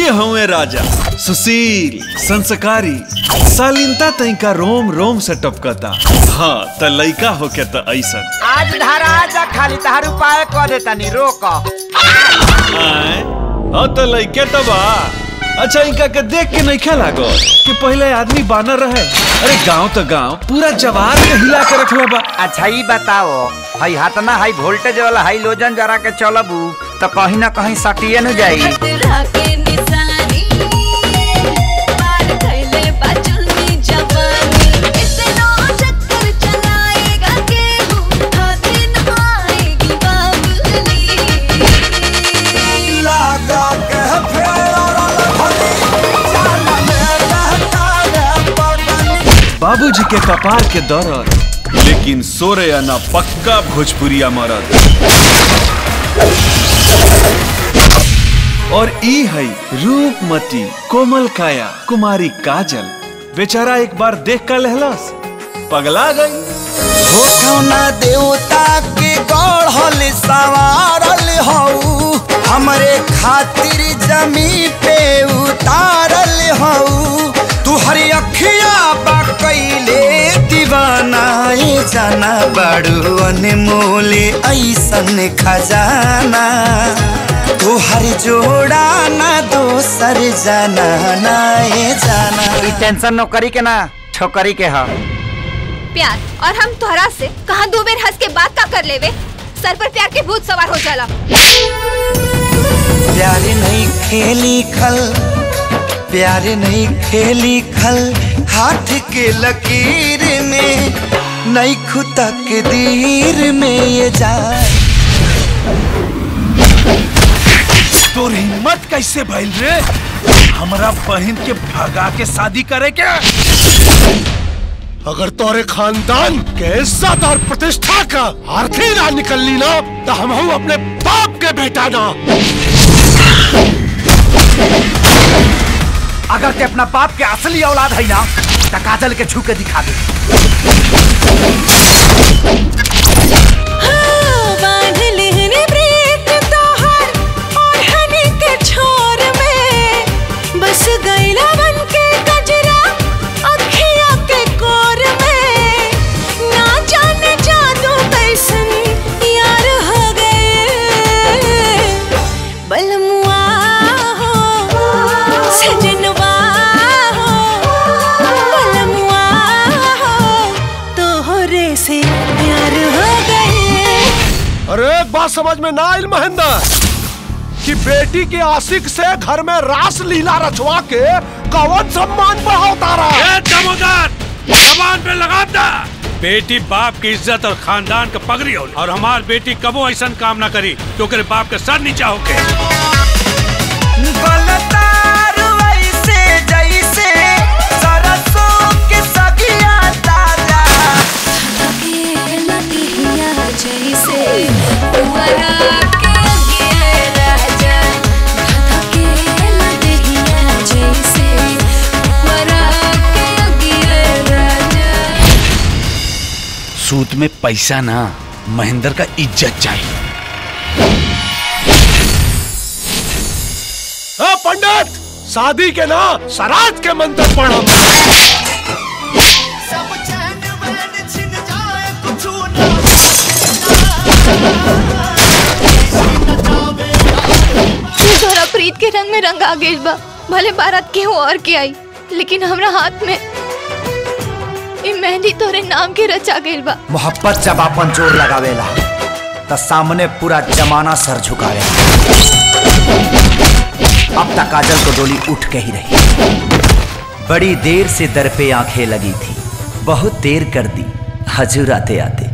ये हुए राजा सुशील संस्कारी शालीनता तैका रोम रोम से टपकता। हाँ त लइका होके त ऐसन आज धारा आजा खाली तहार उपाय कर देता नी रोक। हाँ तो लइके तो बा। अच्छा इनका के देख के नहीं ख्याल लागो कि पहले आदमी बानर रहे। अरे गांव तो गांव पूरा जवार के हिला के रखले बा। अच्छा ही बताओ हई हाथ ना हाई वोल्टेज वाला हाई लोजन जरा के चलबू तो कहीं ना कहीं सटिए न जाई। बाबूजी के कपार के दर्द लेकिन सोरे ना पक्का भोजपुरिया मरद। और ई है रूपमती कोमल काया कुमारी काजल। बेचारा एक बार देख कर लहलस पगला गई। हो कौना देवता के गढ़ल सवारल हऊ हमरे खातिर जमी पे उतारल हऊ। तू हरी अखिया बा कैले दीवानाए जाना बड़ू अनमोल ऐसन खजाना। तू हर जोड़ा ना दोसर जाना नाए जाना। टेंशन नौकरी के ना छोकरी के हा प्यार। और हम तोहरा से कहां दो बेर हंस के बात का कर लेवे सर पर प्यार के भूत सवार हो जाला। प्यार नहीं खेली खल प्यार नहीं खेली खल हाथ के लकीर में नहीं खुदा के दीर में ये जा। तोर हिम्मत कैसे भइल रे हमरा बहन के भगा के शादी करे के? अगर तोरे खानदान के इज्जत और प्रतिष्ठा का आरती ना निकलनी ना तो हम अपने बाप के बेटा ना। अगर ते अपना बाप के असली औलाद है ना तो काजल के छू के दिखा दे। अरे एक बात समझ में ना आइल महेंद्र कि बेटी के आशिक से घर में रास लीला रचवा के कौन सम्मान बढ़ाता रहा। दामोदर जबान पे लगा दा। बेटी बाप की इज्जत और खानदान का पगड़ी हो और हमार बेटी कबो ऐसा काम ना करी तो करे बाप के सर नीचा होके। सूत में पैसा ना महेंद्र का इज्जत चाहिए। पंडित शादी के ना सराज के मंत्र पढ़ो। तोहरा प्रीत के रंग में रंग आ गइल बा। भले बारात केहू और के आई लेकिन हमरा हाथ में ई मेहंदी तोरे नाम के रचा गइल बा। मोहब्बत जब अपन जोर लगावेला तो सामने पूरा जमाना सर झुकावेला। अब तक काजल को डोली उठ के ही रही। बड़ी देर से दर पे आंखें लगी थी बहुत देर कर दी हजूर आते आते।